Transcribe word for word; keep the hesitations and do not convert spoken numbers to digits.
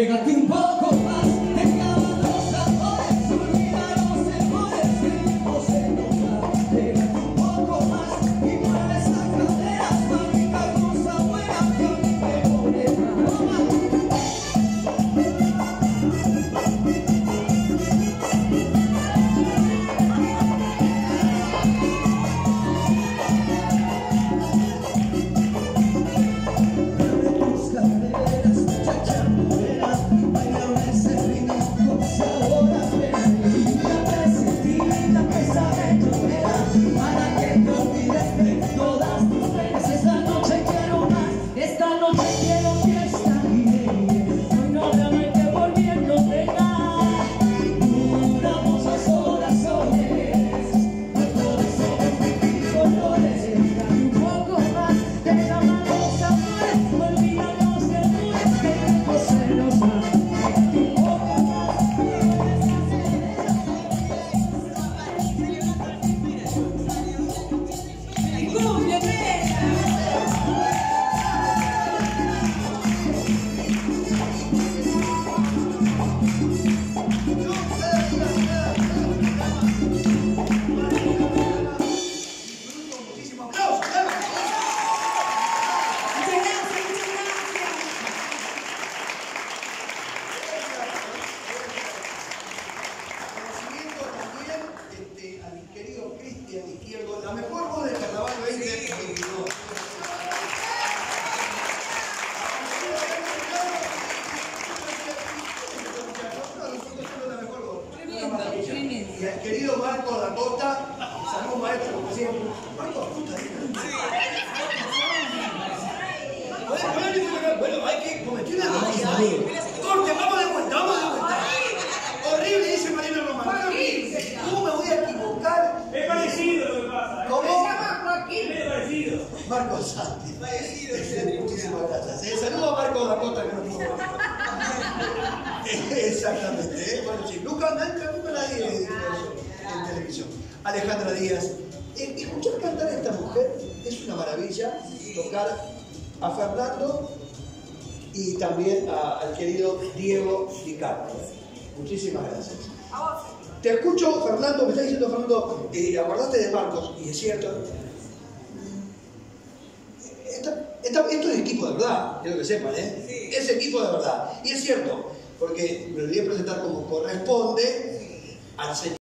Pégate un poco más, dejaba los amores, olvida los temores que el tiempo se nos da. Pégate un poco más y mueve esas caderas, mamita cosa buena que a mí me molesta. La mejor voz del carnaval veinte veintidós. Y al querido Marco Dakota, salud maestro, como decía, Marco Dakota. Bueno, bueno, hay que cometer una noticia. Corte, vamos de vuelta, vamos de vuelta. Horrible, dice Marina Román. ¿Cómo me voy a equivocar? Es parecido lo que pasa. ¿Cómo? Se llama Joaquín. Es parecido. Marco Santi. Parecido. Muchísimas gracias. Eh, saludo a Marco Dakota que no pudo venir. Exactamente. Eh. Bueno, sí. Nunca, nunca, nunca nadie en televisión. Alejandra Díaz. Eh, escuchar cantar a esta mujer es una maravilla. Tocar a Fernando y también a, al querido Diego Di Carlo. Muchísimas gracias. Te escucho, Fernando, me está diciendo Fernando, eh, acordaste de Marcos, y es cierto. Esta, esta, esto es equipo de verdad, quiero que sepan, ¿eh? Sí. Es equipo de verdad. Y es cierto, porque me lo voy a presentar como corresponde al señor.